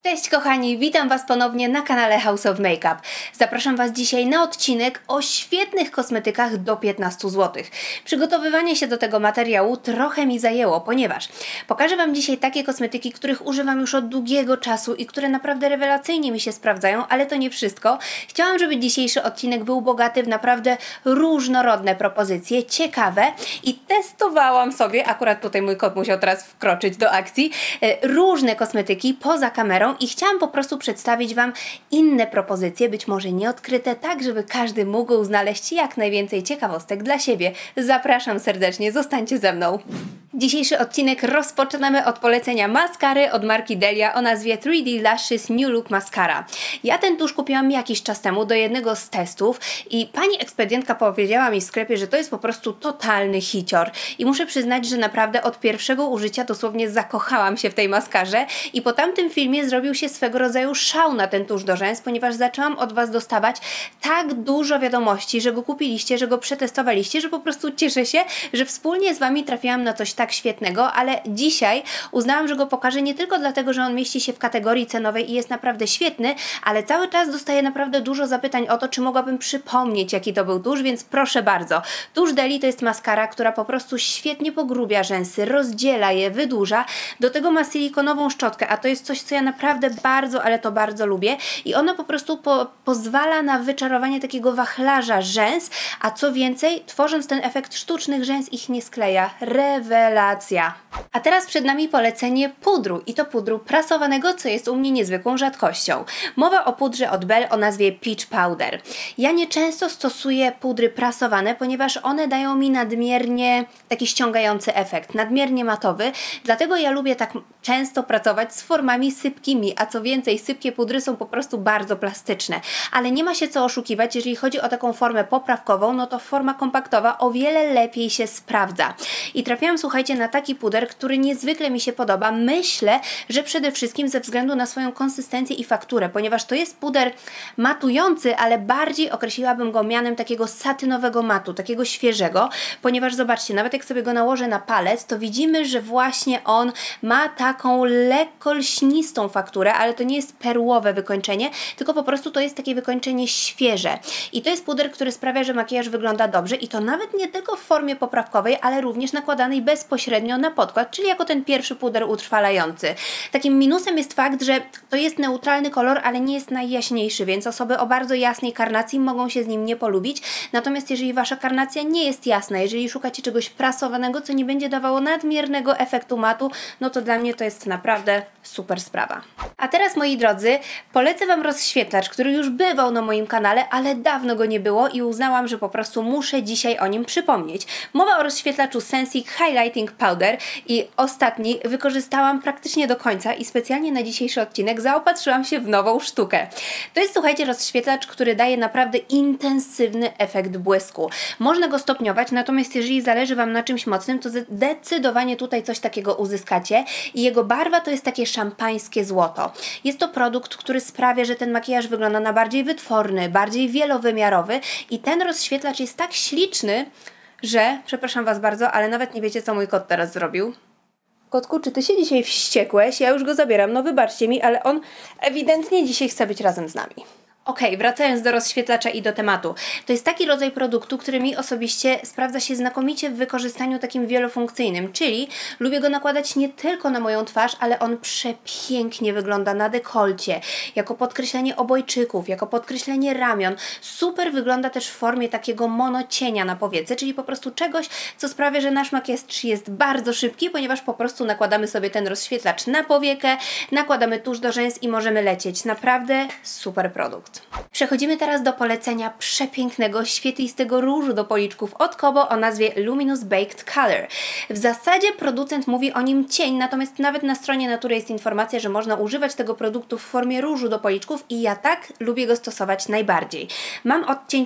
Cześć kochani, witam Was ponownie na kanale House of Makeup. Zapraszam Was dzisiaj na odcinek o świetnych kosmetykach do 15 zł. Przygotowywanie się do tego materiału trochę mi zajęło, ponieważ pokażę Wam dzisiaj takie kosmetyki, których używam już od długiego czasu i które naprawdę rewelacyjnie mi się sprawdzają, ale to nie wszystko. Chciałam, żeby dzisiejszy odcinek był bogaty w naprawdę różnorodne propozycje, ciekawe i testowałam sobie, akurat tutaj mój kot musiał teraz wkroczyć do akcji, różne kosmetyki poza kamerą i chciałam po prostu przedstawić Wam inne propozycje, być może nieodkryte, tak żeby każdy mógł znaleźć jak najwięcej ciekawostek dla siebie. Zapraszam serdecznie, zostańcie ze mną. Dzisiejszy odcinek rozpoczynamy od polecenia maskary od marki Delia o nazwie 3D Lashes New Look Mascara. Ja ten tusz kupiłam jakiś czas temu do jednego z testów i pani ekspedientka powiedziała mi w sklepie, że to jest po prostu totalny hicior. I muszę przyznać, że naprawdę od pierwszego użycia dosłownie zakochałam się w tej maskarze i po tamtym filmie zrobił się swego rodzaju szał na ten tusz do rzęs, ponieważ zaczęłam od Was dostawać tak dużo wiadomości, że go kupiliście, że go przetestowaliście, że po prostu cieszę się, że wspólnie z Wami trafiłam na coś tak świetnego, ale dzisiaj uznałam, że go pokażę nie tylko dlatego, że on mieści się w kategorii cenowej i jest naprawdę świetny, ale cały czas dostaję naprawdę dużo zapytań o to, czy mogłabym przypomnieć, jaki to był tusz, więc proszę bardzo. Tusz Deli to jest maskara, która po prostu świetnie pogrubia rzęsy, rozdziela je, wydłuża, do tego ma silikonową szczotkę, a to jest coś, co ja naprawdę bardzo, ale to bardzo lubię i ona po prostu pozwala na wyczarowanie takiego wachlarza rzęs, a co więcej, tworząc ten efekt sztucznych rzęs ich nie skleja. Rewelacja! A teraz przed nami polecenie pudru i to pudru prasowanego, co jest u mnie niezwykłą rzadkością. Mowa o pudrze od Bell o nazwie Peach Powder. Ja nieczęsto stosuję pudry prasowane, ponieważ one dają mi nadmiernie taki ściągający efekt, nadmiernie matowy, dlatego ja lubię tak często pracować z formami sypkimi, a co więcej, sypkie pudry są po prostu bardzo plastyczne. Ale nie ma się co oszukiwać, jeżeli chodzi o taką formę poprawkową, no to forma kompaktowa o wiele lepiej się sprawdza. I trafiłam, słuchajcie, na taki puder, który niezwykle mi się podoba. Myślę, że przede wszystkim ze względu na swoją konsystencję i fakturę, ponieważ to jest puder matujący, ale bardziej określiłabym go mianem takiego satynowego matu, takiego świeżego, ponieważ zobaczcie, nawet jak sobie go nałożę na palec, to widzimy, że właśnie on ma taką lekko lśnistą fakturę, ale to nie jest perłowe wykończenie, tylko po prostu to jest takie wykończenie świeże. I to jest puder, który sprawia, że makijaż wygląda dobrze i to nawet nie tylko w formie poprawkowej, ale również nakładanej bezpośrednio na podkład, czyli jako ten pierwszy puder utrwalający. Takim minusem jest fakt, że to jest neutralny kolor, ale nie jest najjaśniejszy, więc osoby o bardzo jasnej karnacji mogą się z nim nie polubić. Natomiast jeżeli Wasza karnacja nie jest jasna, jeżeli szukacie czegoś prasowanego, co nie będzie dawało nadmiernego efektu matu, no to dla mnie to jest naprawdę super sprawa. A teraz, moi drodzy, polecę Wam rozświetlacz, który już bywał na moim kanale, ale dawno go nie było i uznałam, że po prostu muszę dzisiaj o nim przypomnieć. Mowa o rozświetlaczu Sensic Highlighting Powder i ostatni wykorzystałam praktycznie do końca i specjalnie na dzisiejszy odcinek zaopatrzyłam się w nową sztukę. To jest, słuchajcie, rozświetlacz, który daje naprawdę intensywny efekt błysku. Można go stopniować, natomiast jeżeli zależy Wam na czymś mocnym, to zdecydowanie tutaj coś takiego uzyskacie i jego barwa to jest takie szampańskie złoto. Jest to produkt, który sprawia, że ten makijaż wygląda na bardziej wytworny, bardziej wielowymiarowy i ten rozświetlacz jest tak śliczny, że, przepraszam Was bardzo, ale nawet nie wiecie, co mój kot teraz zrobił. Kotku, czy Ty się dzisiaj wściekłeś? Ja już go zabieram, no wybaczcie mi, ale on ewidentnie dzisiaj chce być razem z nami. Okej, wracając do rozświetlacza i do tematu. To jest taki rodzaj produktu, który mi osobiście sprawdza się znakomicie w wykorzystaniu takim wielofunkcyjnym, czyli lubię go nakładać nie tylko na moją twarz, ale on przepięknie wygląda na dekolcie, jako podkreślenie obojczyków, jako podkreślenie ramion. Super wygląda też w formie takiego monocienia na powiece, czyli po prostu czegoś, co sprawia, że nasz makijaż jest bardzo szybki, ponieważ po prostu nakładamy sobie ten rozświetlacz na powiekę, nakładamy tusz do rzęs i możemy lecieć. Naprawdę super produkt. Przechodzimy teraz do polecenia przepięknego, świetlistego różu do policzków od Kobo o nazwie Luminous Baked Color. W zasadzie producent mówi o nim cień, natomiast nawet na stronie Natury jest informacja, że można używać tego produktu w formie różu do policzków i ja tak lubię go stosować najbardziej. Mam odcień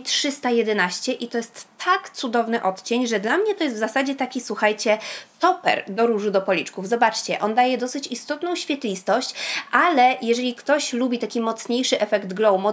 311 i to jest tak cudowny odcień, że dla mnie to jest w zasadzie taki, słuchajcie, toper do różu do policzków. Zobaczcie, on daje dosyć istotną świetlistość, ale jeżeli ktoś lubi taki mocniejszy efekt glow, mocniejszy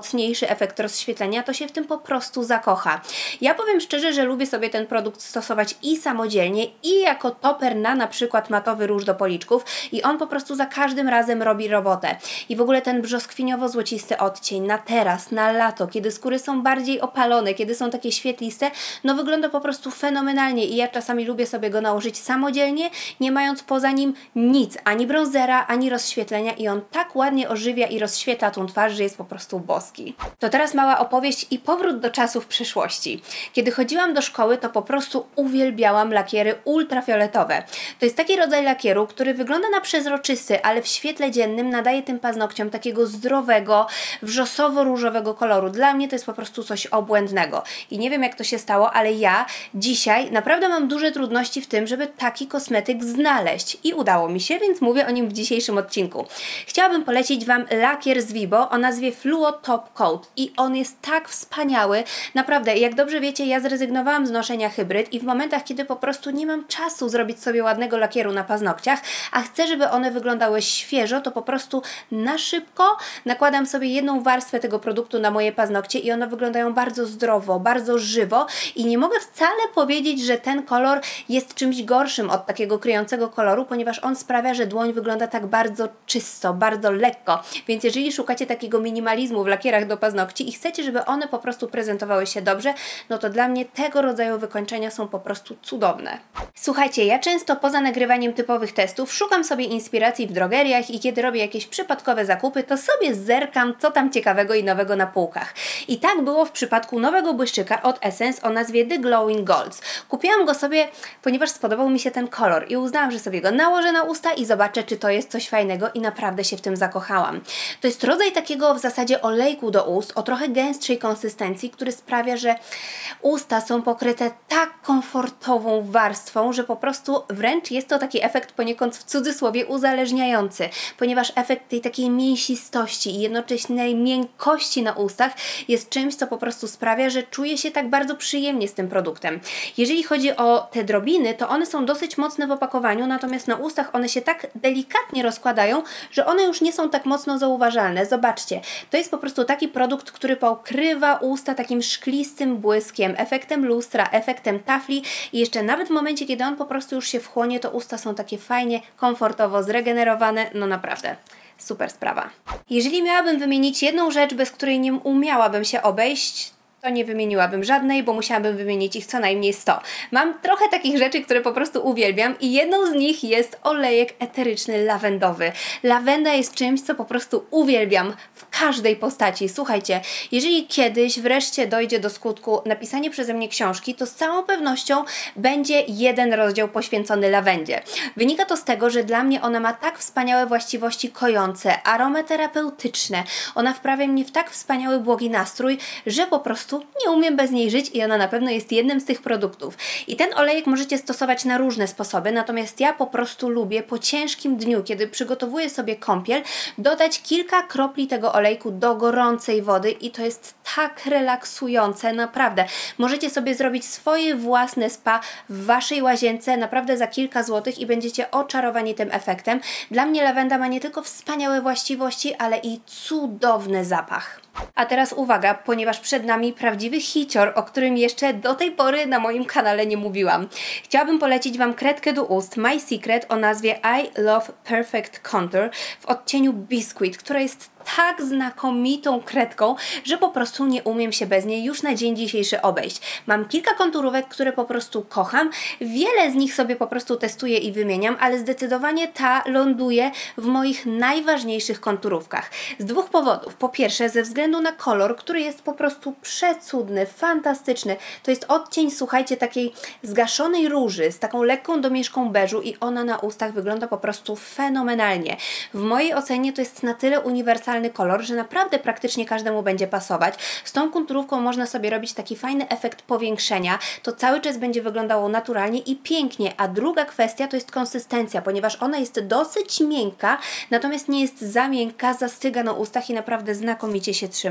znaczący efekt rozświetlenia, to się w tym po prostu zakocha. Ja powiem szczerze, że lubię sobie ten produkt stosować i samodzielnie, i jako toper na przykład matowy róż do policzków i on po prostu za każdym razem robi robotę. I w ogóle ten brzoskwiniowo-złocisty odcień na teraz, na lato, kiedy skóry są bardziej opalone, kiedy są takie świetliste, no wygląda po prostu fenomenalnie i ja czasami lubię sobie go nałożyć samodzielnie, nie mając poza nim nic, ani bronzera, ani rozświetlenia i on tak ładnie ożywia i rozświetla tą twarz, że jest po prostu boski. To teraz mała opowieść i powrót do czasów przeszłości. Kiedy chodziłam do szkoły, to po prostu uwielbiałam lakiery ultrafioletowe. To jest taki rodzaj lakieru, który wygląda na przezroczysty, ale w świetle dziennym nadaje tym paznokciom takiego zdrowego, wrzosowo-różowego koloru. Dla mnie to jest po prostu coś obłędnego. I nie wiem jak to się stało, ale ja dzisiaj naprawdę mam duże trudności w tym, żeby taki kosmetyk znaleźć. I udało mi się, więc mówię o nim w dzisiejszym odcinku. Chciałabym polecić Wam lakier z Vibo o nazwie Fluo Top Coat. I on jest tak wspaniały. Naprawdę, jak dobrze wiecie, ja zrezygnowałam z noszenia hybryd i w momentach, kiedy po prostu nie mam czasu zrobić sobie ładnego lakieru na paznokciach, a chcę, żeby one wyglądały świeżo, to po prostu na szybko nakładam sobie jedną warstwę tego produktu na moje paznokcie i one wyglądają bardzo zdrowo, bardzo żywo i nie mogę wcale powiedzieć, że ten kolor jest czymś gorszym od takiego kryjącego koloru, ponieważ on sprawia, że dłoń wygląda tak bardzo czysto, bardzo lekko, więc jeżeli szukacie takiego minimalizmu w lakierach do paznokci i chcecie, żeby one po prostu prezentowały się dobrze, no to dla mnie tego rodzaju wykończenia są po prostu cudowne. Słuchajcie, ja często poza nagrywaniem typowych testów szukam sobie inspiracji w drogeriach i kiedy robię jakieś przypadkowe zakupy, to sobie zerkam, co tam ciekawego i nowego na półkach. I tak było w przypadku nowego błyszczyka od Essence o nazwie The Glowing Golds. Kupiłam go sobie, ponieważ spodobał mi się ten kolor i uznałam, że sobie go nałożę na usta i zobaczę, czy to jest coś fajnego i naprawdę się w tym zakochałam. To jest rodzaj takiego w zasadzie olejku do ust o trochę gęstszej konsystencji, który sprawia, że usta są pokryte tak komfortową warstwą, że po prostu wręcz jest to taki efekt poniekąd w cudzysłowie uzależniający, ponieważ efekt tej takiej mięsistości i jednoczesnej miękkości na ustach jest czymś, co po prostu sprawia, że czuję się tak bardzo przyjemnie z tym produktem. Jeżeli chodzi o te drobiny, to one są dosyć mocne w opakowaniu, natomiast na ustach one się tak delikatnie rozkładają, że one już nie są tak mocno zauważalne. Zobaczcie, to jest po prostu taki produkt, który pokrywa usta takim szklistym błyskiem, efektem lustra, efektem tafli i jeszcze nawet w momencie, kiedy on po prostu już się wchłonie, to usta są takie fajnie, komfortowo zregenerowane, no naprawdę. Super sprawa. Jeżeli miałabym wymienić jedną rzecz, bez której nie umiałabym się obejść, to nie wymieniłabym żadnej, bo musiałabym wymienić ich co najmniej 100. Mam trochę takich rzeczy, które po prostu uwielbiam i jedną z nich jest olejek eteryczny lawendowy. Lawenda jest czymś, co po prostu uwielbiam w każdej postaci. Słuchajcie, jeżeli kiedyś wreszcie dojdzie do skutku napisanie przeze mnie książki, to z całą pewnością będzie jeden rozdział poświęcony lawendzie. Wynika to z tego, że dla mnie ona ma tak wspaniałe właściwości kojące, aromaterapeutyczne. Ona wprawia mnie w tak wspaniały, błogi nastrój, że po prostu nie umiem bez niej żyć i ona na pewno jest jednym z tych produktów. I ten olejek możecie stosować na różne sposoby, natomiast ja po prostu lubię po ciężkim dniu, kiedy przygotowuję sobie kąpiel, dodać kilka kropli tego olejku do gorącej wody i to jest tak relaksujące, naprawdę. Możecie sobie zrobić swoje własne spa w Waszej łazience, naprawdę za kilka złotych i będziecie oczarowani tym efektem. Dla mnie lawenda ma nie tylko wspaniałe właściwości, ale i cudowny zapach. A teraz uwaga, ponieważ przed nami prawdziwy hicior, o którym jeszcze do tej pory na moim kanale nie mówiłam. Chciałabym polecić Wam kredkę do ust My Secret o nazwie I Love Perfect Contour w odcieniu Biscuit, która jest tak znakomitą kredką, że po prostu nie umiem się bez niej już na dzień dzisiejszy obejść. Mam kilka konturówek, które po prostu kocham, wiele z nich sobie po prostu testuję i wymieniam, ale zdecydowanie ta ląduje w moich najważniejszych konturówkach. Z dwóch powodów. Po pierwsze, ze względu na kolor, który jest po prostu przecudny, fantastyczny. To jest odcień, słuchajcie, takiej zgaszonej róży z taką lekką domieszką beżu i ona na ustach wygląda po prostu fenomenalnie. W mojej ocenie to jest na tyle uniwersalny kolor, że naprawdę praktycznie każdemu będzie pasować. Z tą konturówką można sobie robić taki fajny efekt powiększenia. To cały czas będzie wyglądało naturalnie i pięknie. A druga kwestia to jest konsystencja, ponieważ ona jest dosyć miękka, natomiast nie jest za miękka, zastyga na ustach i naprawdę znakomicie się trzyma.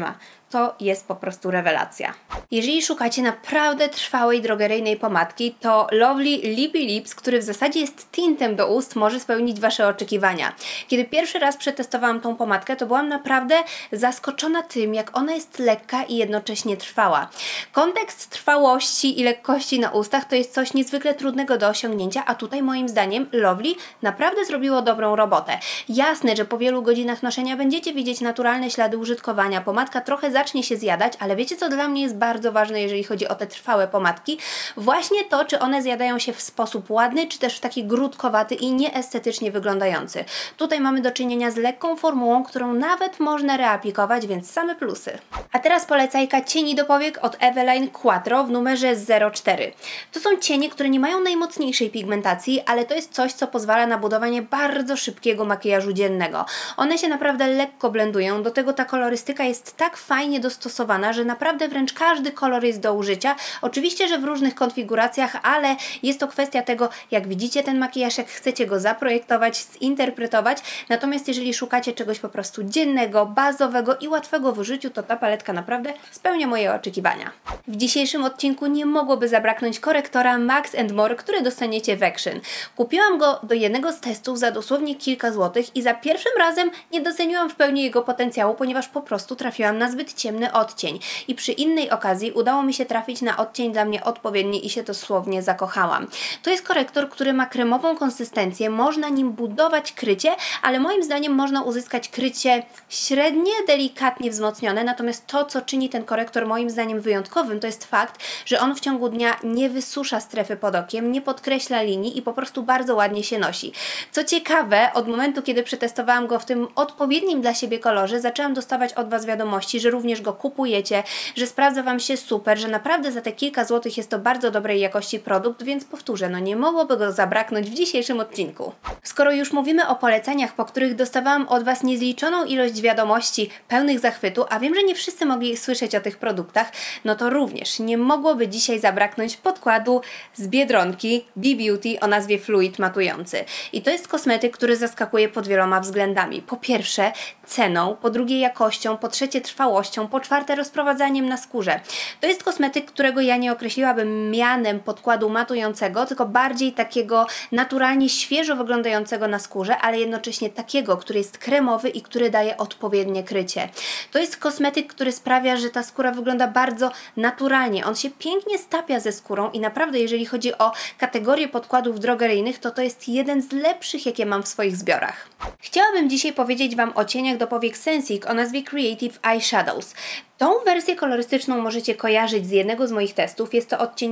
to jest po prostu rewelacja. Jeżeli szukacie naprawdę trwałej drogeryjnej pomadki, to Lovely Lippy Lips, który w zasadzie jest tintem do ust, może spełnić Wasze oczekiwania. Kiedy pierwszy raz przetestowałam tą pomadkę, to byłam naprawdę zaskoczona tym, jak ona jest lekka i jednocześnie trwała. Kontekst trwałości i lekkości na ustach to jest coś niezwykle trudnego do osiągnięcia, a tutaj moim zdaniem Lovely naprawdę zrobiło dobrą robotę. Jasne, że po wielu godzinach noszenia będziecie widzieć naturalne ślady użytkowania, pomadka trochę zacznie się zjadać, ale wiecie co dla mnie jest bardzo ważne, jeżeli chodzi o te trwałe pomadki? Właśnie to, czy one zjadają się w sposób ładny, czy też w taki grudkowaty i nieestetycznie wyglądający. Tutaj mamy do czynienia z lekką formułą, którą nawet można reaplikować, więc same plusy. A teraz polecajka cieni do powiek od Eveline Quattro w numerze 04. To są cienie, które nie mają najmocniejszej pigmentacji, ale to jest coś, co pozwala na budowanie bardzo szybkiego makijażu dziennego. One się naprawdę lekko blendują, do tego ta kolorystyka jest tak fajnie dostosowana, że naprawdę wręcz każdy kolor jest do użycia. Oczywiście, że w różnych konfiguracjach, ale jest to kwestia tego, jak widzicie ten makijaż, jak chcecie go zaprojektować, zinterpretować. Natomiast jeżeli szukacie czegoś po prostu dziennego, bazowego i łatwego w użyciu, to ta paletka naprawdę spełnia moje oczekiwania. W dzisiejszym odcinku nie mogłoby zabraknąć korektora Max & More, który dostaniecie w Action. Kupiłam go do jednego z testów za dosłownie kilka złotych i za pierwszym razem nie doceniłam w pełni jego potencjału, ponieważ po prostu trafiłam na zbyt ciemny odcień i przy innej okazji udało mi się trafić na odcień dla mnie odpowiedni i się dosłownie zakochałam. To jest korektor, który ma kremową konsystencję, można nim budować krycie, ale moim zdaniem można uzyskać krycie średnie, delikatnie wzmocnione, natomiast to, co czyni ten korektor moim zdaniem wyjątkowym, to jest fakt, że on w ciągu dnia nie wysusza strefy pod okiem, nie podkreśla linii i po prostu bardzo ładnie się nosi. Co ciekawe, od momentu, kiedy przetestowałam go w tym odpowiednim dla siebie kolorze, zaczęłam dostawać od Was wiadomości, że również go kupujecie, że sprawdza Wam się super, że naprawdę za te kilka złotych jest to bardzo dobrej jakości produkt, więc powtórzę, no nie mogłoby go zabraknąć w dzisiejszym odcinku. Skoro już mówimy o poleceniach, po których dostawałam od Was niezliczoną ilość wiadomości pełnych zachwytu, a wiem, że nie wszyscy mogli słyszeć o tych produktach, no to również nie mogłoby dzisiaj zabraknąć podkładu z Biedronki B-Beauty o nazwie Fluid Matujący. I to jest kosmetyk, który zaskakuje pod wieloma względami. Po pierwsze ceną, po drugie jakością, po trzecie trwałością, po czwarte rozprowadzaniem na skórze. To jest kosmetyk, którego ja nie określiłabym mianem podkładu matującego, tylko bardziej takiego naturalnie świeżo wyglądającego na skórze, ale jednocześnie takiego, który jest kremowy i który daje odpowiednie krycie. To jest kosmetyk, który sprawia, że ta skóra wygląda bardzo naturalnie. On się pięknie stapia ze skórą i naprawdę, jeżeli chodzi o kategorię podkładów drogeryjnych, to jest jeden z lepszych, jakie mam w swoich zbiorach. Chciałabym dzisiaj powiedzieć Wam o cieniach do powiek Sensic o nazwie Creative Eyeshadows. Tą wersję kolorystyczną możecie kojarzyć z jednego z moich testów, jest to odcień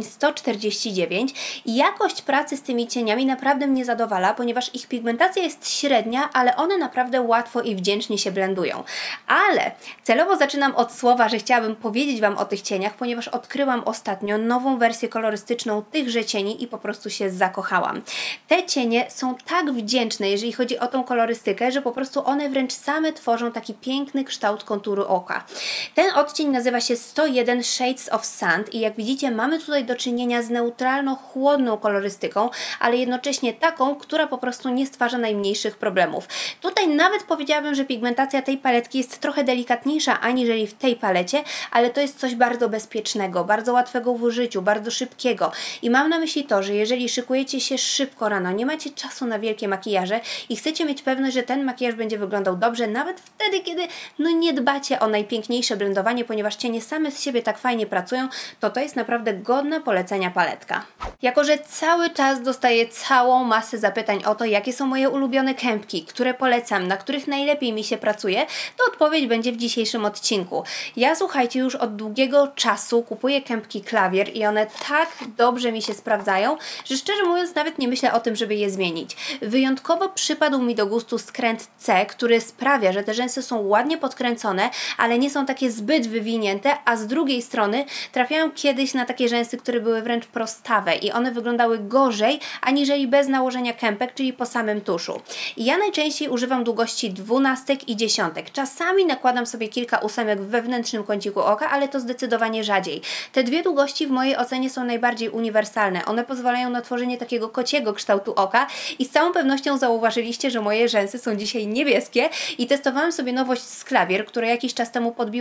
149 i jakość pracy z tymi cieniami naprawdę mnie zadowala, ponieważ ich pigmentacja jest średnia, ale one naprawdę łatwo i wdzięcznie się blendują. Ale celowo zaczynam od słowa, że chciałabym powiedzieć Wam o tych cieniach, ponieważ odkryłam ostatnio nową wersję kolorystyczną tychże cieni i po prostu się zakochałam. Te cienie są tak wdzięczne, jeżeli chodzi o tą kolorystykę, że po prostu one wręcz same tworzą taki piękny kształt konturu oka. Ten odcień nazywa się 101 Shades of Sand i jak widzicie mamy tutaj do czynienia z neutralno-chłodną kolorystyką, ale jednocześnie taką, która po prostu nie stwarza najmniejszych problemów. Tutaj nawet powiedziałabym, że pigmentacja tej paletki jest trochę delikatniejsza aniżeli w tej palecie, ale to jest coś bardzo bezpiecznego, bardzo łatwego w użyciu, bardzo szybkiego i mam na myśli to, że jeżeli szykujecie się szybko rano, nie macie czasu na wielkie makijaże i chcecie mieć pewność, że ten makijaż będzie wyglądał dobrze, nawet wtedy, kiedy nie dbacie o najpiękniejsze blendowanie, ponieważ cienie same z siebie tak fajnie pracują, to jest naprawdę godna polecenia paletka. Jako że cały czas dostaję całą masę zapytań o to, jakie są moje ulubione kępki, które polecam, na których najlepiej mi się pracuje, to odpowiedź będzie w dzisiejszym odcinku. Ja, słuchajcie, już od długiego czasu kupuję kępki Klawier i one tak dobrze mi się sprawdzają, że szczerze mówiąc nawet nie myślę o tym, żeby je zmienić. Wyjątkowo przypadł mi do gustu skręt C, który sprawia, że te rzęsy są ładnie podkręcone, ale nie są takie zbyt wywinięte, a z drugiej strony trafiałam kiedyś na takie rzęsy, które były wręcz prostawe i one wyglądały gorzej, aniżeli bez nałożenia kępek, czyli po samym tuszu. I ja najczęściej używam długości 12 i 10. Czasami nakładam sobie kilka ósemek w wewnętrznym kąciku oka, ale to zdecydowanie rzadziej. Te dwie długości w mojej ocenie są najbardziej uniwersalne. One pozwalają na tworzenie takiego kociego kształtu oka i z całą pewnością zauważyliście, że moje rzęsy są dzisiaj niebieskie i testowałam sobie nowość z Klawier, która jakiś czas temu podbiła Instagram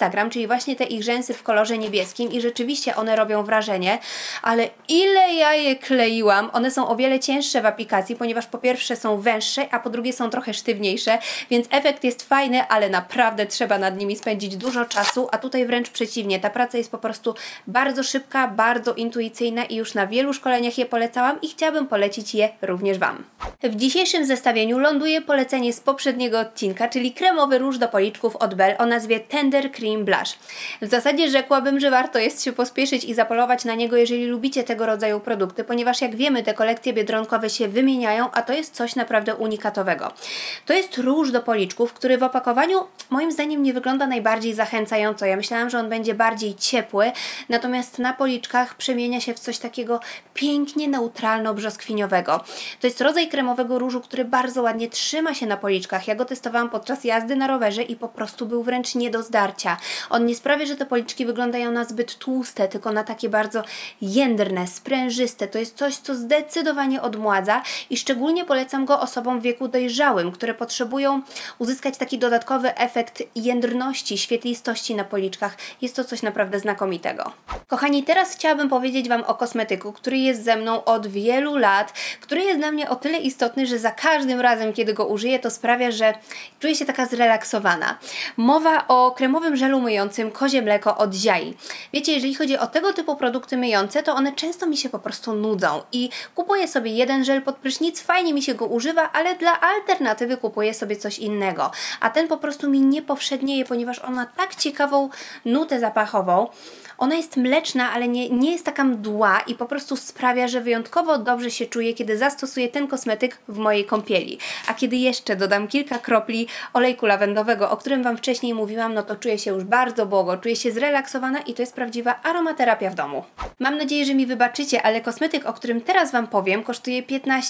Instagram, czyli właśnie te ich rzęsy w kolorze niebieskim i rzeczywiście one robią wrażenie, ale ile ja je kleiłam, one są o wiele cięższe w aplikacji, ponieważ po pierwsze są węższe, a po drugie są trochę sztywniejsze, więc efekt jest fajny, ale naprawdę trzeba nad nimi spędzić dużo czasu, a tutaj wręcz przeciwnie, ta praca jest po prostu bardzo szybka, bardzo intuicyjna i już na wielu szkoleniach je polecałam i chciałabym polecić je również Wam. W dzisiejszym zestawieniu ląduje polecenie z poprzedniego odcinka, czyli kremowy róż do policzków od Belle o nazwie Tender Cream Blush. W zasadzie rzekłabym, że warto jest się pospieszyć i zapolować na niego, jeżeli lubicie tego rodzaju produkty, ponieważ jak wiemy, te kolekcje biedronkowe się wymieniają, a to jest coś naprawdę unikatowego. To jest róż do policzków, który w opakowaniu moim zdaniem nie wygląda najbardziej zachęcająco. Ja myślałam, że on będzie bardziej ciepły, natomiast na policzkach przemienia się w coś takiego pięknie neutralno-brzoskwiniowego. To jest rodzaj kremowego różu, który bardzo ładnie trzyma się na policzkach. Ja go testowałam podczas jazdy na rowerze i po prostu był wręcz nie do zdarcia. On nie sprawia, że te policzki wyglądają na zbyt tłuste, tylko na takie bardzo jędrne, sprężyste. To jest coś, co zdecydowanie odmładza i szczególnie polecam go osobom w wieku dojrzałym, które potrzebują uzyskać taki dodatkowy efekt jędrności, świetlistości na policzkach. Jest to coś naprawdę znakomitego. Kochani, teraz chciałabym powiedzieć Wam o kosmetyku, który jest ze mną od wielu lat, który jest dla mnie o tyle istotny, że za każdym razem, kiedy go użyję, to sprawia, że czuję się taka zrelaksowana. Mowa o kremowym żelu myjącym Kozie Mleko od Ziai. Wiecie, jeżeli chodzi o tego typu produkty myjące, to one często mi się po prostu nudzą i kupuję sobie jeden żel pod prysznic, fajnie mi się go używa, ale dla alternatywy kupuję sobie coś innego. A ten po prostu mi nie powszednieje, ponieważ on ma tak ciekawą nutę zapachową. Ona jest mleczna, ale nie jest taka mdła i po prostu sprawia, że wyjątkowo dobrze się czuję, kiedy zastosuję ten kosmetyk w mojej kąpieli. A kiedy jeszcze dodam kilka kropli olejku lawendowego, o którym Wam wcześniej mówiłam, no to czuję się już bardzo błogo, czuję się zrelaksowana i to jest prawdziwa aromaterapia w domu. Mam nadzieję, że mi wybaczycie, ale kosmetyk, o którym teraz Wam powiem, kosztuje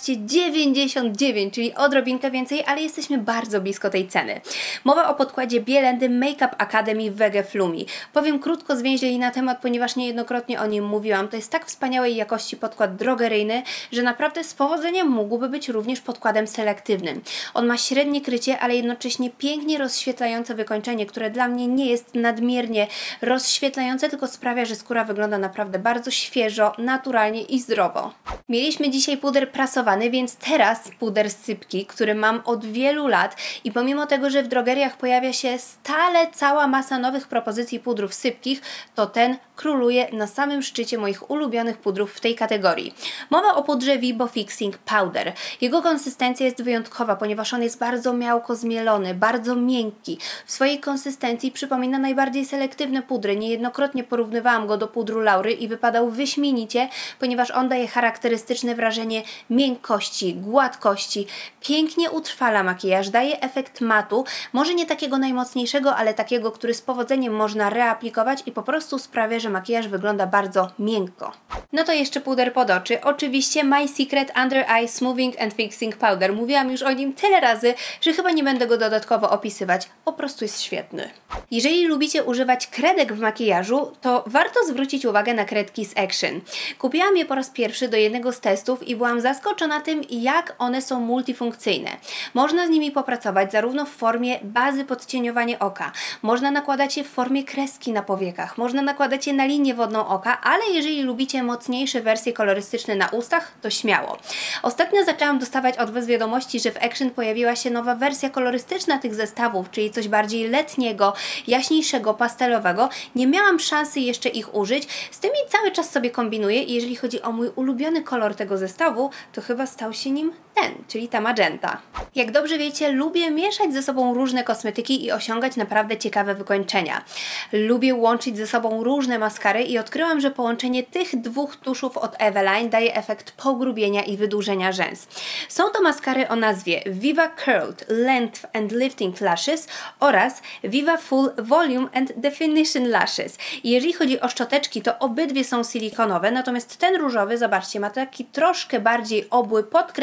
15,99, czyli odrobinkę więcej, ale jesteśmy bardzo blisko tej ceny. Mowa o podkładzie Bielendy Makeup Academy Wege Flumi. Powiem krótko zwięźlej na temat, ponieważ niejednokrotnie o nim mówiłam. To jest tak wspaniałej jakości podkład drogeryjny, że naprawdę z powodzeniem mógłby być również podkładem selektywnym. On ma średnie krycie, ale jednocześnie pięknie rozświetlające wykończenie, które dla mnie nie jest nadmiernie rozświetlające, tylko sprawia, że skóra wygląda naprawdę bardzo świeżo, naturalnie i zdrowo. Mieliśmy dzisiaj puder prasowany, więc teraz puder sypki, który mam od wielu lat i pomimo tego, że w drogeriach pojawia się stale cała masa nowych propozycji pudrów sypkich, to ten króluje na samym szczycie moich ulubionych pudrów w tej kategorii. Mowa o pudrze Vibo Fixing Powder. Jego konsystencja jest wyjątkowa, ponieważ on jest bardzo miałko zmielony, bardzo miękki. W swojej konsystencji przypomina najbardziej selektywne pudry. Niejednokrotnie porównywałam go do pudru Laury i wypadał wyśmienicie, ponieważ on daje charakterystyczne wrażenie miękkości, gładkości, pięknie utrwala makijaż, daje efekt matu, może nie takiego najmocniejszego, ale takiego, który z powodzeniem można reaplikować i po prostu sprawia, że makijaż wygląda bardzo miękko. No to jeszcze puder pod oczy. Oczywiście My Secret Under Eye Smoothing and Fixing Powder. Mówiłam już o nim tyle razy, że chyba nie będę go dodatkowo opisywać. Po prostu jest świetny. Jeżeli lubicie używać kredek w makijażu, to warto zwrócić uwagę na kredki z Action. Kupiłam je po raz pierwszy do jednego z testów i byłam zaskoczona tym, jak one są multifunkcyjne. Można z nimi popracować zarówno w formie bazy podcieniowania oka, można nakładać je w formie kreski na powiekach, można nakładać je na linię wodną oka, ale jeżeli lubicie mocniejsze wersje kolorystyczne na ustach, to śmiało. Ostatnio zaczęłam dostawać od Was wiadomości, że w Action pojawiła się nowa wersja kolorystyczna tych zestawów, czyli coś bardziej letniego, jaśniejszego, pastelowego. Nie miałam szansy jeszcze ich użyć, z tymi cały czas sobie kombinuję i jeżeli chodzi o mój ulubiony kolor tego zestawu, to chyba stał się nim ten, czyli ta magenta. Jak dobrze wiecie, lubię mieszać ze sobą różne kosmetyki i osiągać naprawdę ciekawe wykończenia. Lubię łączyć ze sobą różne maskary i odkryłam, że połączenie tych dwóch tuszów od Eveline daje efekt pogrubienia i wydłużenia rzęs. Są to maskary o nazwie Viva Curled Length and Lifting Lashes oraz Viva Full Volume and Definition Lashes. I jeżeli chodzi o szczoteczki, to obydwie są silikonowe, natomiast ten różowy, zobaczcie, ma taki troszkę bardziej obły, podkręcający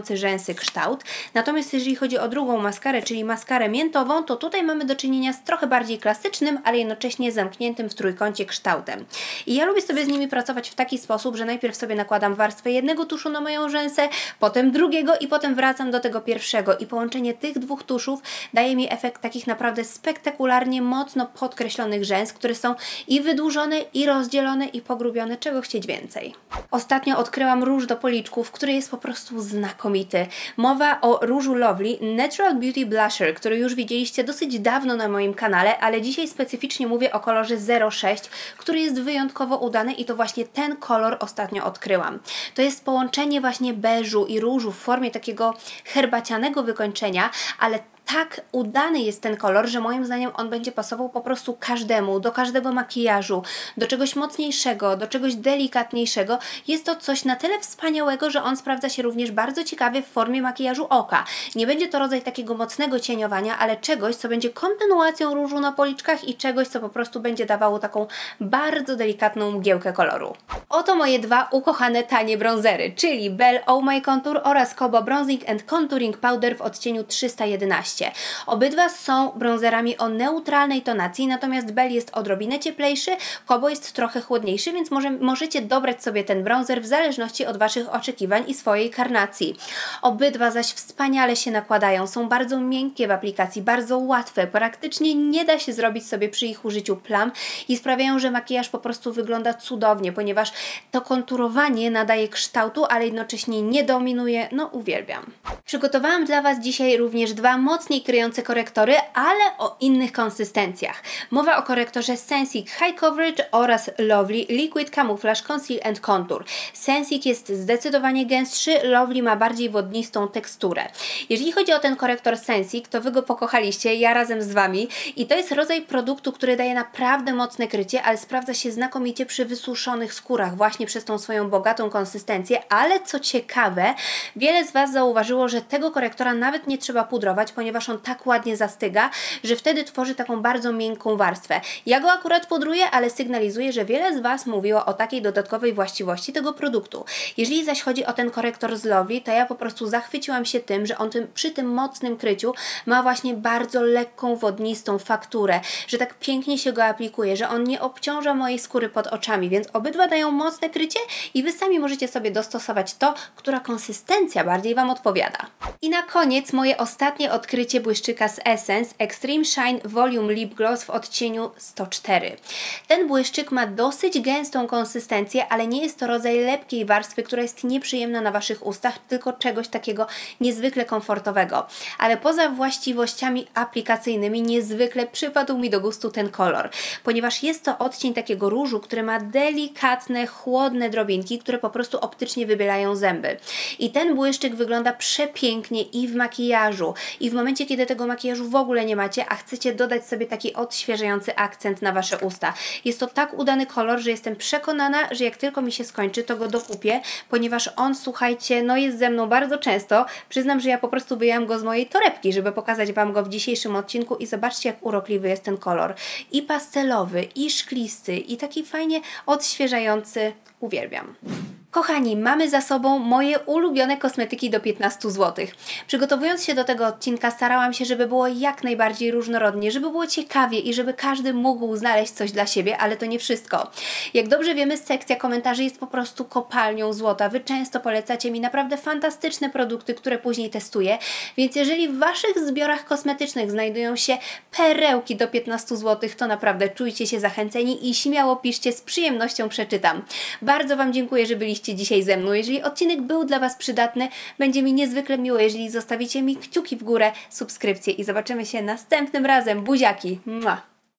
kryjący rzęsy kształt. Natomiast jeżeli chodzi o drugą maskarę, czyli maskarę miętową, to tutaj mamy do czynienia z trochę bardziej klasycznym, ale jednocześnie zamkniętym w trójkącie kształtem. I ja lubię sobie z nimi pracować w taki sposób, że najpierw sobie nakładam warstwę jednego tuszu na moją rzęsę, potem drugiego i potem wracam do tego pierwszego. I połączenie tych dwóch tuszów daje mi efekt takich naprawdę spektakularnie mocno podkreślonych rzęs, które są i wydłużone, i rozdzielone, i pogrubione, czego chcieć więcej. Ostatnio odkryłam róż do policzków, który jest po prostu znakomity. Mowa o różu Lovely Natural Beauty Blusher, który już widzieliście dosyć dawno na moim kanale, ale dzisiaj specyficznie mówię o kolorze 06, który jest wyjątkowo udany i to właśnie ten kolor ostatnio odkryłam. To jest połączenie właśnie beżu i różu w formie takiego herbacianego wykończenia, ale tak udany jest ten kolor, że moim zdaniem on będzie pasował po prostu każdemu, do każdego makijażu, do czegoś mocniejszego, do czegoś delikatniejszego. Jest to coś na tyle wspaniałego, że on sprawdza się również bardzo ciekawie w formie makijażu oka. Nie będzie to rodzaj takiego mocnego cieniowania, ale czegoś, co będzie kontynuacją różu na policzkach i czegoś, co po prostu będzie dawało taką bardzo delikatną mgiełkę koloru. Oto moje dwa ukochane tanie bronzery, czyli Belle Oh My Contour oraz Kobo Bronzing and Contouring Powder w odcieniu 311. Obydwa są bronzerami o neutralnej tonacji, natomiast Belle jest odrobinę cieplejszy, Kobo jest trochę chłodniejszy, więc możecie dobrać sobie ten bronzer w zależności od Waszych oczekiwań i swojej karnacji. Obydwa zaś wspaniale się nakładają, są bardzo miękkie w aplikacji, bardzo łatwe, praktycznie nie da się zrobić sobie przy ich użyciu plam i sprawiają, że makijaż po prostu wygląda cudownie, ponieważ to konturowanie nadaje kształtu, ale jednocześnie nie dominuje, no uwielbiam. Przygotowałam dla Was dzisiaj również dwa mocniej kryjące korektory, ale o innych konsystencjach. Mowa o korektorze Sensic High Coverage oraz Lovely Liquid Camouflage Conceal and Contour. Sensic jest zdecydowanie gęstszy, Lovely ma bardziej wodnistą teksturę. Jeżeli chodzi o ten korektor Sensic, to Wy go pokochaliście, ja razem z Wami i to jest rodzaj produktu, który daje naprawdę mocne krycie, ale sprawdza się znakomicie przy wysuszonych skórach właśnie przez tą swoją bogatą konsystencję, ale co ciekawe, wiele z Was zauważyło, że tego korektora nawet nie trzeba pudrować, ponieważ on tak ładnie zastyga, że wtedy tworzy taką bardzo miękką warstwę. Ja go akurat pudruję, ale sygnalizuję, że wiele z Was mówiło o takiej dodatkowej właściwości tego produktu. Jeżeli zaś chodzi o ten korektor z Lovely, to ja po prostu zachwyciłam się tym, że on przy tym mocnym kryciu ma właśnie bardzo lekką, wodnistą fakturę, że tak pięknie się go aplikuje, że on nie obciąża mojej skóry pod oczami, więc obydwa dają mocne krycie i Wy sami możecie sobie dostosować to, która konsystencja bardziej Wam odpowiada. I na koniec moje ostatnie odkrycie błyszczyka z Essence Extreme Shine Volume Lip Gloss w odcieniu 104. Ten błyszczyk ma dosyć gęstą konsystencję, ale nie jest to rodzaj lepkiej warstwy, która jest nieprzyjemna na Waszych ustach, tylko czegoś takiego niezwykle komfortowego. Ale poza właściwościami aplikacyjnymi niezwykle przypadł mi do gustu ten kolor, ponieważ jest to odcień takiego różu, który ma delikatne, chłodne drobinki, które po prostu optycznie wybielają zęby. I ten błyszczyk wygląda przepięknie i w makijażu, i w momencie, kiedy tego makijażu w ogóle nie macie, a chcecie dodać sobie taki odświeżający akcent na Wasze usta. Jest to tak udany kolor, że jestem przekonana, że jak tylko mi się skończy, to go dokupię, ponieważ on, słuchajcie, no jest ze mną bardzo często. Przyznam, że ja po prostu wyjęłam go z mojej torebki, żeby pokazać Wam go w dzisiejszym odcinku i zobaczcie, jak urokliwy jest ten kolor. I pastelowy, i szklisty, i taki fajnie odświeżający. Uwielbiam. Kochani, mamy za sobą moje ulubione kosmetyki do 15 zł. Przygotowując się do tego odcinka, starałam się, żeby było jak najbardziej różnorodnie, żeby było ciekawie i żeby każdy mógł znaleźć coś dla siebie, ale to nie wszystko. Jak dobrze wiemy, sekcja komentarzy jest po prostu kopalnią złota. Wy często polecacie mi naprawdę fantastyczne produkty, które później testuję, więc jeżeli w Waszych zbiorach kosmetycznych znajdują się perełki do 15 zł, to naprawdę czujcie się zachęceni i śmiało piszcie, z przyjemnością przeczytam. Bardzo Wam dziękuję, że byliście dzisiaj ze mną. Jeżeli odcinek był dla Was przydatny, będzie mi niezwykle miło, jeżeli zostawicie mi kciuki w górę, subskrypcję i zobaczymy się następnym razem. Buziaki! Mua.